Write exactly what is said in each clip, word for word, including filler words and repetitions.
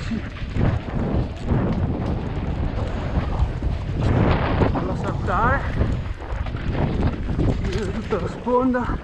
bici, farla saltare, si vede tutta la sponda.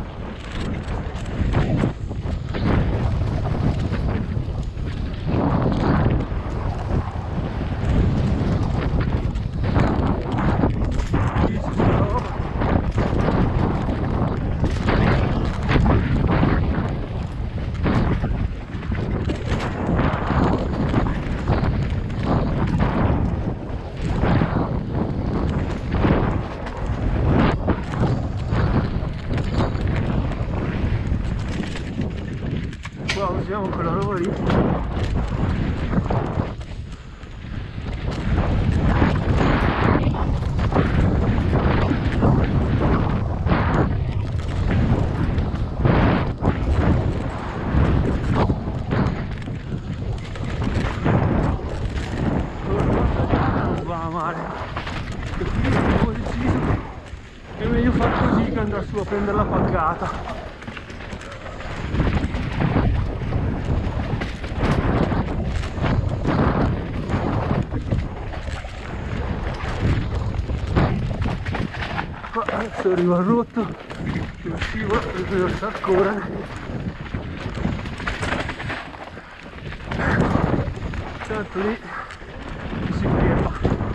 Qua usiamo quella roba lì. Non va a mare, e quindi ho deciso che è meglio far così che andare su a prendere la pancata. Adesso arriva il rotto, lo scivolo, bisogna star correre. Tanto lì si ferma.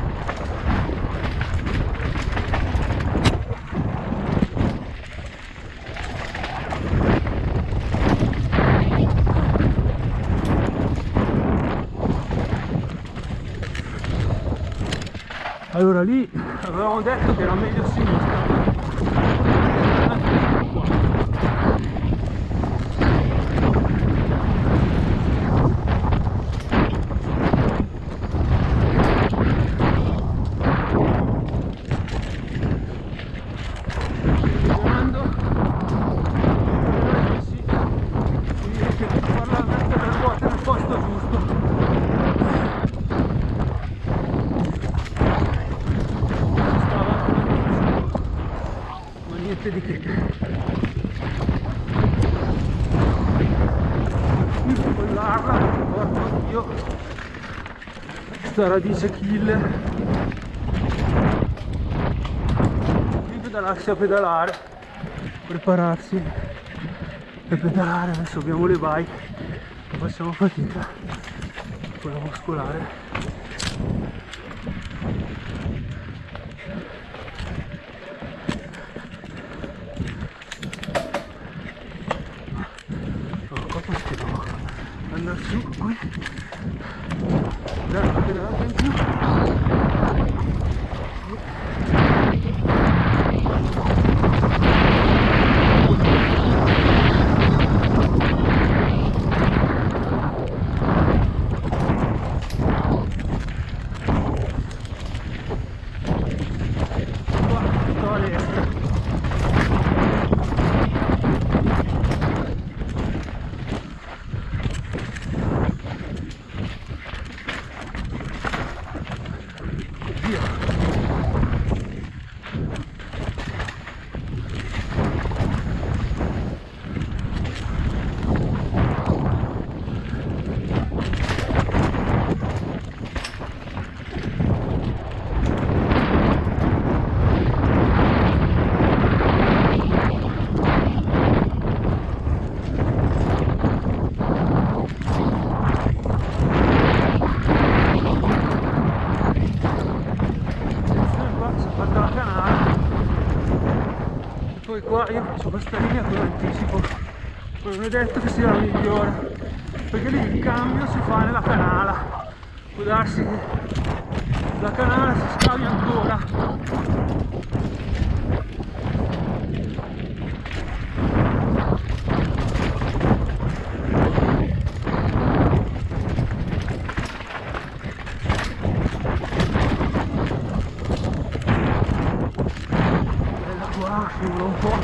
Allora lì avevamo detto che era meglio a sinistra. Di che collarla, porco dio, sta radice killer. Qui pedalarsi a pedalare, prepararsi per pedalare. Adesso abbiamo le bike, facciamo fatica, quella muscolare. Andare su qui, dare una pedalata in più. Qua, sto all'est. Poi qua io faccio questa linea con anticipo, ma non è detto che sia la migliore, perché lì il cambio si fa nella canala, può darsi che la canala si scavi ancora. Scivola un po'.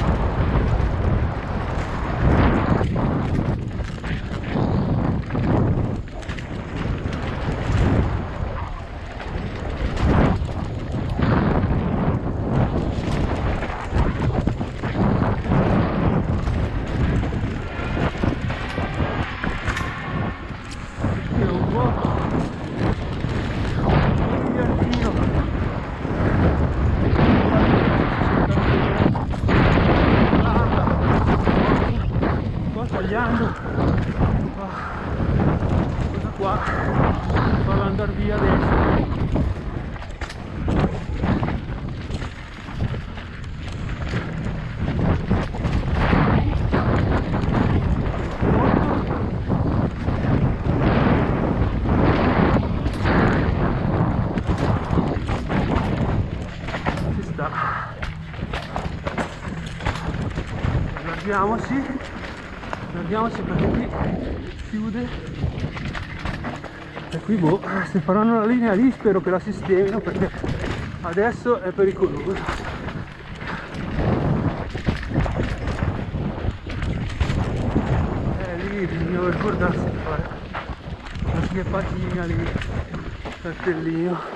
Qui un po'. sta. Guardiamoci, guardiamoci perché qui chiude. E qui boh, se faranno la linea lì spero che la sistemino perché adesso è pericoloso. Bisogna ricordarsi di fare la schiepatina lì, cartellino.